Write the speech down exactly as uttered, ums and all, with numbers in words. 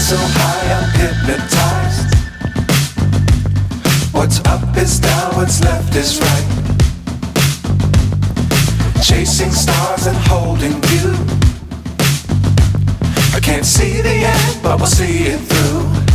so high I'm hypnotized. What's up is down, what's left is right. Chasing stars and holding you. I can't see the end, but we'll see it through.